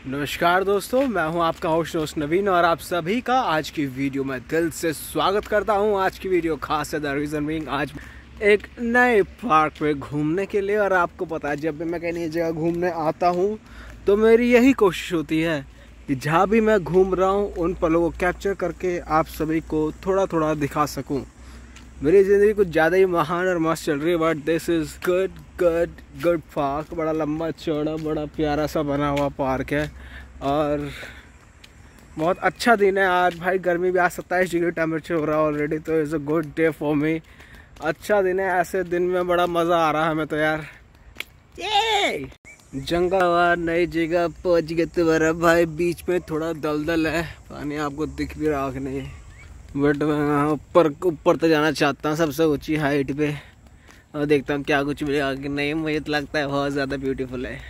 नमस्कार दोस्तों, मैं हूं आपका होस्ट नवीन और आप सभी का आज की वीडियो में दिल से स्वागत करता हूं। आज की वीडियो खास है, द रीज़न बीइंग आज एक नए पार्क में घूमने के लिए। और आपको पता है, जब भी मैं कहीं नई जगह घूमने आता हूं तो मेरी यही कोशिश होती है कि जहाँ भी मैं घूम रहा हूं उन पलों को कैप्चर करके आप सभी को थोड़ा थोड़ा दिखा सकूँ। मेरी ज़िंदगी कुछ ज़्यादा ही महान और मस्त चल रही है, but this is good park. बड़ा लंबा चौड़ा बड़ा प्यारा सा बना हुआ पार्क है और बहुत अच्छा दिन है आज। भाई गर्मी भी आज 27 डिग्री टेम्परेचर हो रहा है ऑलरेडी, तो is a good day for me. अच्छा दिन है, ऐसे दिन में बड़ा मज़ा आ रहा है हमें तो यार। ये जंगल नई जगह पहुँच गए तुम्हारा भाई। बीच में थोड़ा दलदल है, पानी आपको दिख भी रहा कि नहीं, बट मैं ऊपर तो जाना चाहता हूँ, सबसे ऊंची हाइट पे, और देखता हूँ क्या कुछ मिलेगा कि नहीं। मुझे तो लगता है बहुत ज़्यादा ब्यूटीफुल है।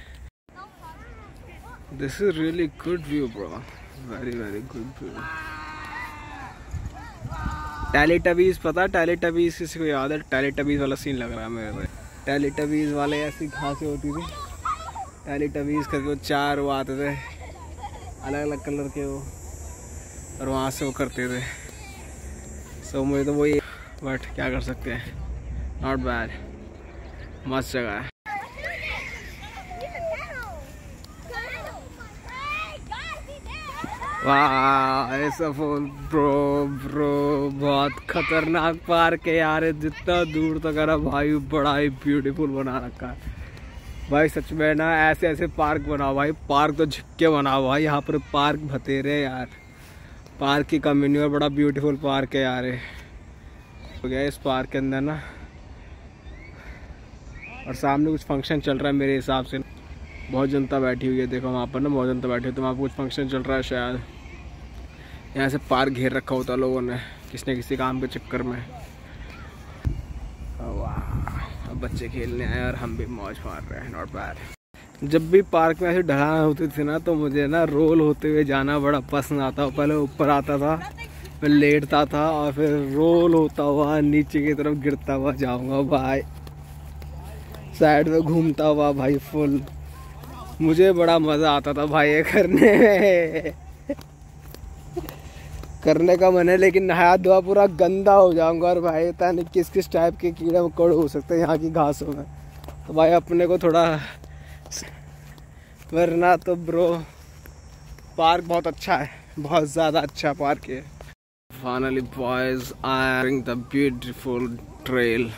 This is really good view bro, very very good view. Teletubbies, पता टेलीटबीज किसी को याद है? टेलीटबीज वाला सीन लग रहा है मेरे को। टेलीटबीज वाले ऐसी घासें होती थी, टेलीटबीज करके वो चार वो आते थे अलग अलग कलर के वो, और वहाँ से वो करते थे। सो मुझे तो वही, बट क्या कर सकते हैं, नॉट बैड, मस्त जगह है। वाह ऐसा फोन ब्रो बहुत खतरनाक पार्क है यार। जितना दूर तक है ना भाई, बड़ा ही ब्यूटीफुल बना रखा है भाई। सच में ना ऐसे ऐसे पार्क बनाओ भाई, पार्क तो झिक्के बनाओ भाई। यहाँ पर पार्क भतेरे यार, पार्क की कमी नहीं है, बड़ा ब्यूटीफुल पार्क है यार। हो गया इस पार्क के अंदर ना, और सामने कुछ फंक्शन चल रहा है मेरे हिसाब से। बहुत जनता बैठी हुई है, देखो वहाँ पर ना बहुत जनता बैठी है, तो वहाँ पर कुछ फंक्शन चल रहा है शायद। यहाँ से पार्क घेर रखा होता लोगों ने किसी न किसी काम के चक्कर में। वाह, अब बच्चे खेलने आए और हम भी मौज मार रहे हैं, नॉट बैड। जब भी पार्क में ऐसे ढलान होती थी ना, तो मुझे ना रोल होते हुए जाना बड़ा पसंद आता। पहले ऊपर आता था, फिर लेटता था, और फिर रोल होता हुआ नीचे की तरफ गिरता हुआ जाऊंगा भाई, साइड में घूमता हुआ भाई फुल। मुझे बड़ा मज़ा आता था भाई ये करने में। करने का मन है, लेकिन नहाया धोआ पूरा गंदा हो जाऊंगा, और भाई पता नहीं किस किस टाइप के कीड़े मकोड़े हो सकते हैं यहाँ की घासों में। तो भाई अपने को थोड़ा, वरना तो ब्रो पार्क बहुत अच्छा है, बहुत ज़्यादा अच्छा पार्क है। Finally boys I am the beautiful trail.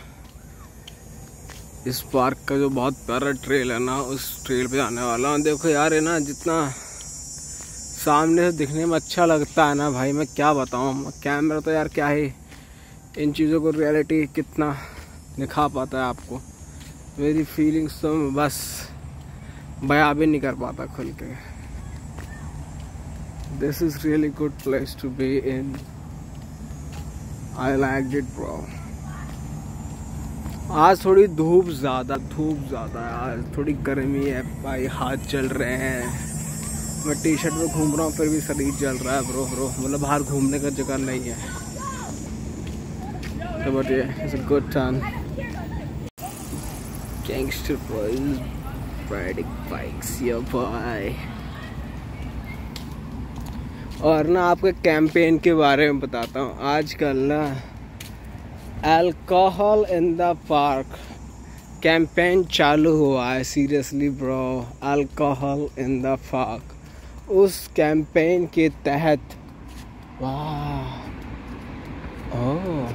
इस पार्क का जो बहुत प्यारा ट्रेल है ना, उस ट्रेल पे जाने वाला हूँ। देखो यार, है ना, जितना सामने से दिखने में अच्छा लगता है ना भाई, मैं क्या बताऊँ। कैमरा तो यार क्या ही इन चीज़ों को रियलिटी कितना दिखा पाता है आपको। मेरी फीलिंग्स तो बस बयां भी नहीं कर पाता खुल के। This is really good place to be in, I like it bro. आज थोड़ी धूप ज़्यादा है, आज थोड़ी गर्मी है भाई, हाथ जल रहे हैं। मैं टी शर्ट में घूम रहा हूँ फिर भी शरीर जल रहा है ब्रो। मतलब बाहर घूमने का जगह नहीं है, तो बट ये it's a good time. Gangster boys riding bikes, yo boy. और ना आपको कैंपेन के बारे में बताता हूँ। आजकल ना alcohol in the park campaign चालू हुआ है। Seriously bro, alcohol in the park. उस कैंपेन के तहत, वाह, ओह,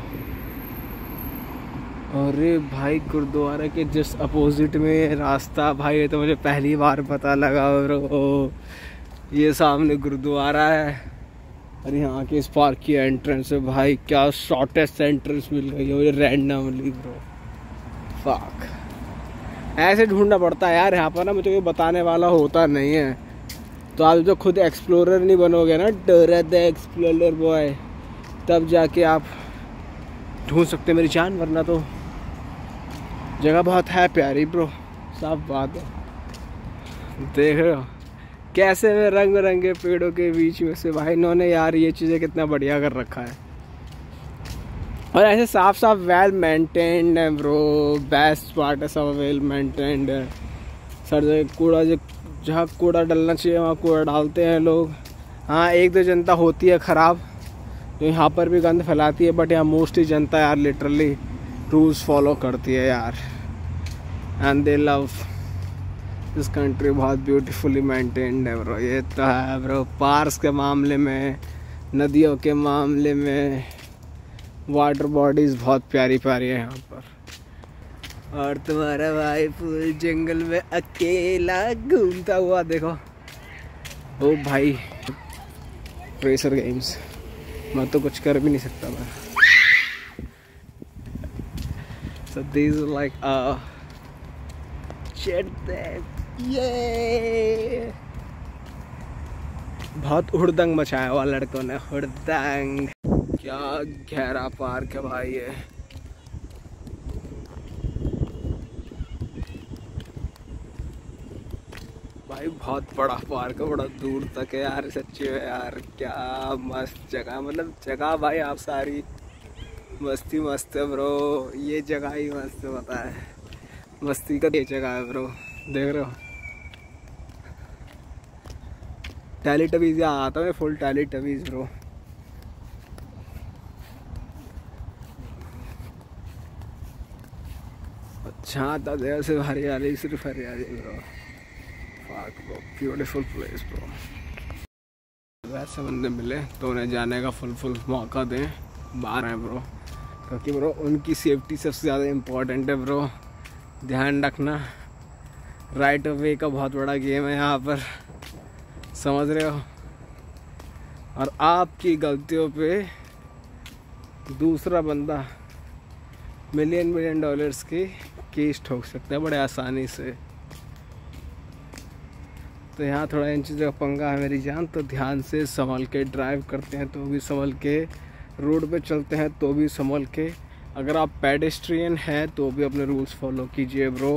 अरे भाई गुरुद्वारा के जस्ट अपोजिट में रास्ता भाई, ये तो मुझे पहली बार पता लगा ब्रो। ये सामने गुरुद्वारा है और यहाँ के इस पार्क की एंट्रेंस है भाई। क्या शॉर्टेस्ट एंट्रेंस मिल गई है मुझे रैंडमली ब्रो। फक, ऐसे ढूंढना पड़ता है यार यहाँ पर ना, मुझे कोई बताने वाला होता नहीं है। तो आप जो खुद एक्सप्लोरर नहीं बनोगे ना, डोरा द एक्सप्लोरर बॉय, तब जाके आप ढूंढ सकते मेरी जान, वरना तो जगह बहुत है प्यारी ब्रो, साफ बात है। देख रहे हो कैसे में रंग बिरंगे पेड़ों के बीच में से भाई इन्होंने यार ये चीज़ें कितना बढ़िया कर रखा है। और ऐसे साफ साफ वेल मेंटेन्ड है ब्रो। बेस्ट पार्ट है, सब वेल मेंटेन्ड है। सर जगह कूड़ा जो जहाँ कूड़ा डलना चाहिए वहाँ कूड़ा डालते हैं लोग। हाँ, एक दो जनता होती है ख़राब जो यहाँ पर भी गंद फैलाती है, बट यहाँ मोस्टली जनता यार लिटरली रूल्स फॉलो करती है यार, and they love this country. बहुत ब्यूटीफुली मेंटेन्ड है ब्रो। ये तो है ब्रो, पार्क्स के मामले में, नदियों के मामले में, वाटर बॉडीज़ बहुत प्यारी प्यारी है यहाँ पर। और तुम्हारा भाई फुल जंगल में अकेला घूमता हुआ देखो। ओ भाई, रेसर गेम्स मैं तो कुछ कर भी नहीं सकता मैं। So these are like ये बहुत हुड़दंग मचाया हुआ लड़कों ने, हुड़दंग। क्या गहरा पार्क है भाई ये। भाई बहुत बड़ा पार्क है, बड़ा दूर तक है यार, सच्ची में यार। क्या मस्त जगह, मतलब जगह भाई आप सारी मस्ती मस्त है ब्रो। ये जगह ही मस्त है, पता है, मस्ती का ये जगह है ब्रो। देख रहे हो टेलीटबीज, यहाँ आता है फुल टेलीटबीज ब्रो। अच्छा आता देर से हरियाली, सिर्फ हरियाली ब्रो। Beautiful place bro. वैसे बंदे मिले तो उन्हें जाने का फुल मौका दें, बाहर हैं ब्रो, क्योंकि ब्रो उनकी सेफ्टी सबसे ज़्यादा इम्पोर्टेंट है ब्रो। ध्यान रखना, राइट ऑफ वे का बहुत बड़ा गेम है यहाँ पर, समझ रहे हो। और आपकी गलतियों पे दूसरा बंदा मिलियन डॉलर्स की केस ठोक सकता है बड़े आसानी से। तो यहाँ थोड़ा इन चीज़ों का पंगा है मेरी जान, तो ध्यान से संभल के ड्राइव करते हैं तो भी संभल के, रोड पे चलते हैं तो भी संभल के। अगर आप पेडेस्ट्रियन हैं तो भी अपने रूल्स फॉलो कीजिए ब्रो,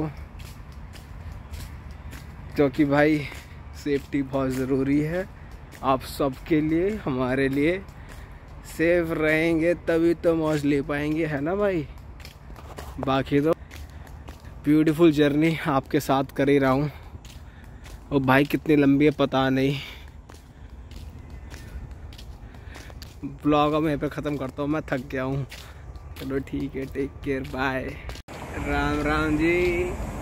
क्योंकि भाई सेफ्टी बहुत ज़रूरी है आप सबके लिए, हमारे लिए। सेफ रहेंगे तभी तो मौज ले पाएंगे, है ना भाई। बाकी तो ब्यूटीफुल जर्नी आपके साथ कर ही रहा हूँ। और भाई कितनी लंबी है पता नहीं। ब्लॉग अब यहीं पे ख़त्म करता हूँ, मैं थक गया हूँ। चलो ठीक है, take care, bye, Ram Ram जी।